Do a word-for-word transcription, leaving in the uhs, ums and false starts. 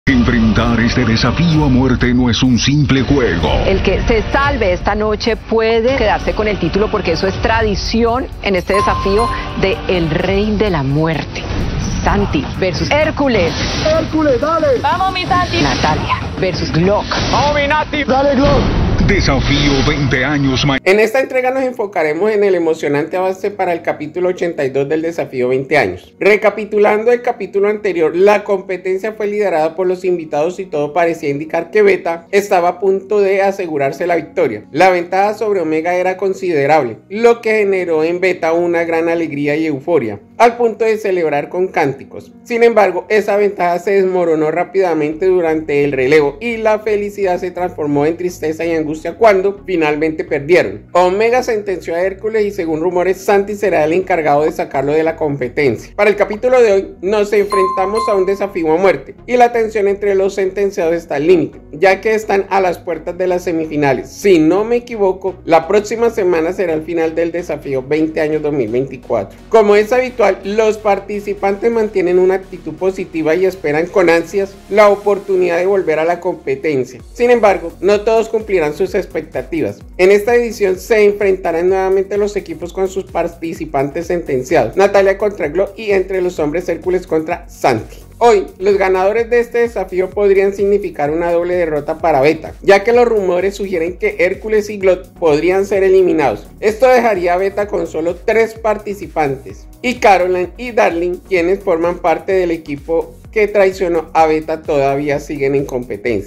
Enfrentar este desafío a muerte no es un simple juego. El que se salve esta noche puede quedarse con el título porque eso es tradición en este desafío de El Rey de la Muerte. Santi versus Hércules. Hércules, dale. Vamos, mi Santi. Natalia versus Glock. Vamos, mi Nati. Dale, Glock. Desafío veinte años más. En esta entrega nos enfocaremos en el emocionante avance para el capítulo ochenta y dos del desafío veinte años. Recapitulando el capítulo anterior, la competencia fue liderada por los invitados y todo parecía indicar que Beta estaba a punto de asegurarse la victoria. La ventaja sobre Omega era considerable, lo que generó en Beta una gran alegría y euforia, al punto de celebrar con cánticos. Sin embargo, esa ventaja se desmoronó rápidamente durante el relevo y la felicidad se transformó en tristeza y angustia cuando finalmente perdieron. Omega sentenció a Hércules y según rumores Santi será el encargado de sacarlo de la competencia. Para el capítulo de hoy nos enfrentamos a un desafío a muerte y la tensión entre los sentenciados está al límite, ya que están a las puertas de las semifinales. Si no me equivoco, la próxima semana será el final del desafío veinte años dos mil veinticuatro. Como es habitual, los participantes mantienen una actitud positiva y esperan con ansias la oportunidad de volver a la competencia. Sin embargo, no todos cumplirán sus expectativas. En esta edición se enfrentarán nuevamente los equipos con sus participantes sentenciados, Natalia contra Glock y entre los hombres Hércules contra Santi. Hoy, los ganadores de este desafío podrían significar una doble derrota para Beta, ya que los rumores sugieren que Hércules y Glock podrían ser eliminados. Esto dejaría a Beta con solo tres participantes, y Caroline y Darling, quienes forman parte del equipo que traicionó a Beta, todavía siguen en competencia.